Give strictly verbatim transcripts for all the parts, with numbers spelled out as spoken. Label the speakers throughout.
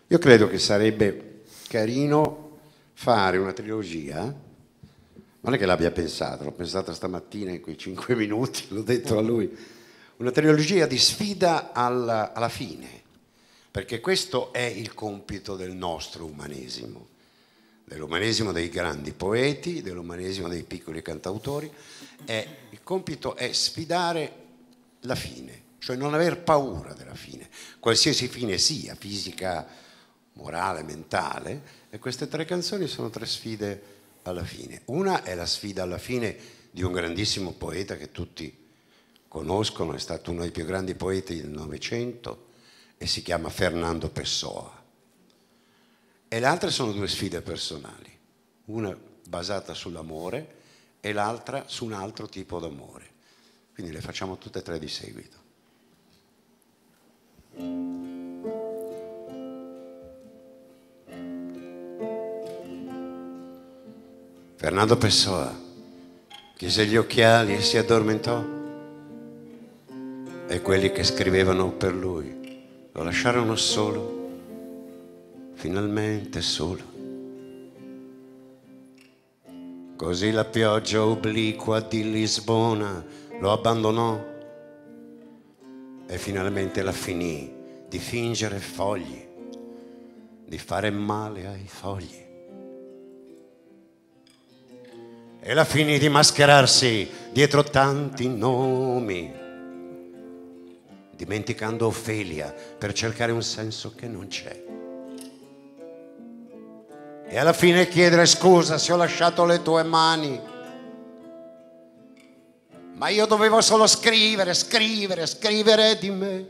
Speaker 1: Io credo che sarebbe carino fare una trilogia, non è che l'abbia pensato, l'ho pensata stamattina in quei cinque minuti, l'ho detto a lui, una trilogia di sfida alla, alla fine, perché questo è il compito del nostro umanesimo, dell'umanesimo dei grandi poeti, dell'umanesimo dei piccoli cantautori. È, il compito è sfidare la fine, cioè non aver paura della fine, qualsiasi fine sia, fisica, morale, mentale, e queste tre canzoni sono tre sfide alla fine. Una è la sfida alla fine di un grandissimo poeta che tutti conoscono, è stato uno dei più grandi poeti del Novecento e si chiama Fernando Pessoa. E le altre sono due sfide personali, una basata sull'amore e l'altra su un altro tipo d'amore. Quindi le facciamo tutte e tre di seguito. Fernando Pessoa chiuse gli occhiali e si addormentò, e quelli che scrivevano per lui lo lasciarono solo, finalmente solo. Così la pioggia obliqua di Lisbona lo abbandonò e finalmente la finì di fingere fogli, di fare male ai fogli. E la finì di mascherarsi dietro tanti nomi, dimenticando Ofelia per cercare un senso che non c'è. E alla fine chiedere scusa se ho lasciato le tue mani, ma io dovevo solo scrivere, scrivere, scrivere di me.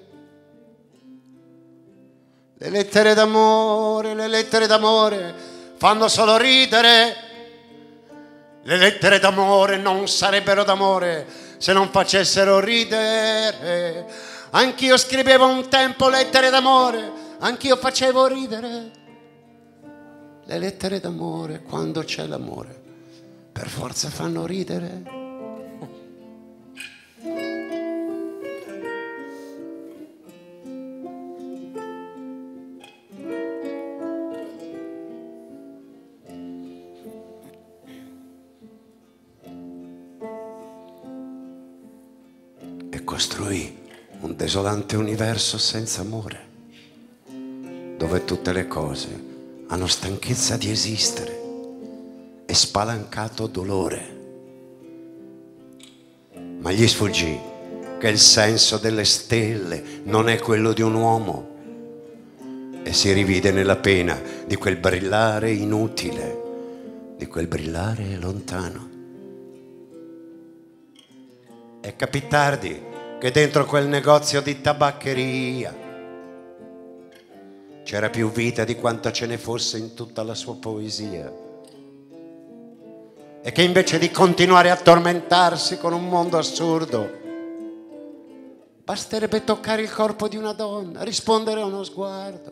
Speaker 1: Le lettere d'amore, le lettere d'amore fanno solo ridere. Le lettere d'amore non sarebbero d'amore se non facessero ridere. Anch'io scrivevo un tempo lettere d'amore, anch'io facevo ridere. Le lettere d'amore, quando c'è l'amore, per forza fanno ridere. E costruì un desolante universo senza amore, dove tutte le cose hanno stanchezza di esistere e spalancato dolore. Ma gli sfuggì che il senso delle stelle non è quello di un uomo, e si rivide nella pena di quel brillare inutile, di quel brillare lontano. E capì tardi che dentro quel negozio di tabaccheria c'era più vita di quanta ce ne fosse in tutta la sua poesia, e che invece di continuare a tormentarsi con un mondo assurdo, basterebbe toccare il corpo di una donna, rispondere a uno sguardo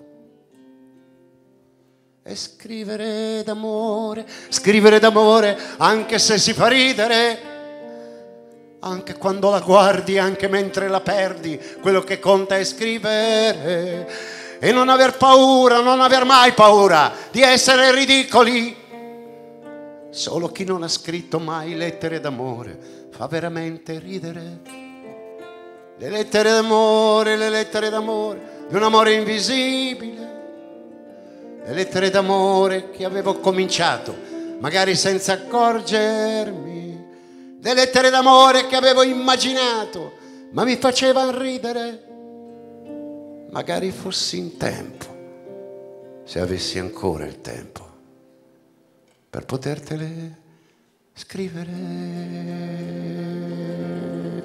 Speaker 1: e scrivere d'amore, scrivere d'amore anche se si fa ridere, anche quando la guardi, anche mentre la perdi. Quello che conta è scrivere e non aver paura, non aver mai paura di essere ridicoli. Solo chi non ha scritto mai lettere d'amore fa veramente ridere. Le lettere d'amore, le lettere d'amore di un amore invisibile, le lettere d'amore che avevo cominciato magari senza accorgermi, le lettere d'amore che avevo immaginato ma mi facevano ridere. Magari fossi in tempo, se avessi ancora il tempo, per potertele scrivere.